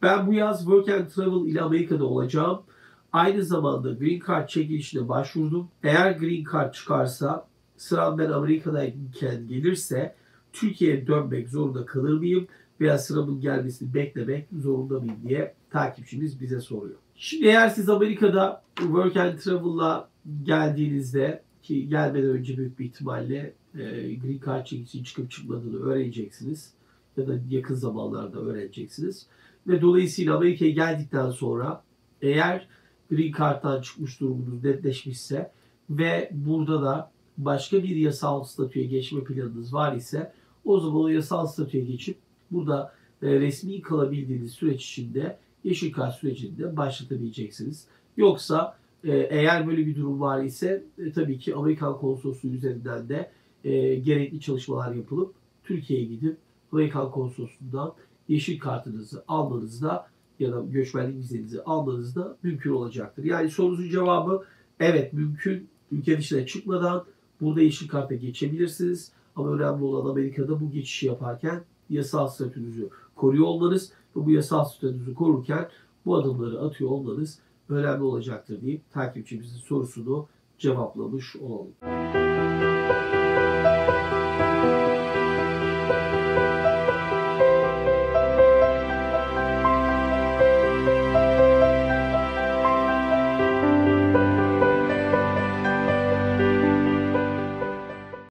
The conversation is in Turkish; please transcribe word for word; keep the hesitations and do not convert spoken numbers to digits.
Ben bu yaz Work and Travel ile Amerika'da olacağım. Aynı zamanda Green Card çekilişine başvurdum. Eğer Green Card çıkarsa, sıram ben Amerika'dayken gelirse Türkiye'ye dönmek zorunda kalır mıyım? Veya sıramın gelmesini beklemek zorunda mıyım diye takipçimiz bize soruyor. Şimdi eğer siz Amerika'da Work and Travel'la geldiğinizde, ki gelmeden önce büyük bir ihtimalle e, Green Card çekilişinin çıkıp çıkmadığını öğreneceksiniz. Ya da yakın zamanlarda öğreneceksiniz. Ve dolayısıyla Amerika'ya geldikten sonra eğer Green Card'dan çıkmış durumunuz netleşmişse ve burada da başka bir yasal statüye geçme planınız var ise o zaman o yasal statüye geçip burada e, resmi kalabildiğiniz süreç içinde yeşil kart sürecinde başlatabileceksiniz. Yoksa e, eğer böyle bir durum var ise e, tabii ki Amerikan konsolosluğu üzerinden de e, gerekli çalışmalar yapılıp Türkiye'ye gidip Amerikan konsolosluğundan yeşil kartınızı almanızda ya da göçmenlik vizenizi almanızda mümkün olacaktır. Yani sorunuzun cevabı evet, mümkün. Ülke dışına çıkmadan burada yeşil karta geçebilirsiniz. Ama önemli olan Amerika'da bu geçişi yaparken yasal statünüzü koruyor olmanız ve bu yasal statünüzü korurken bu adımları atıyor olmanız önemli olacaktır deyip takipçimizin sorusunu cevaplamış olalım.